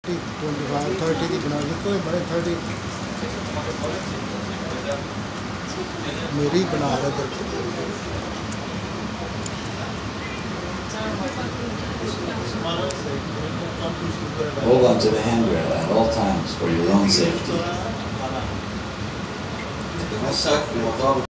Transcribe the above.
25, 30 ਦੀ ਬਣਾ ਦਿੱਤੋ ਇਹ ਬੜੇ 30 ਮੇਰੀ ਬਣਾ ਰਿਹਾ ਦੇਖੋ Hold on to the handrail at all times for your own safety.